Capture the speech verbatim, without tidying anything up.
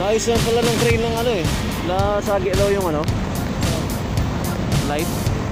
Naayos lang pala ng crane ng ano eh. Nasagi daw yung ano light.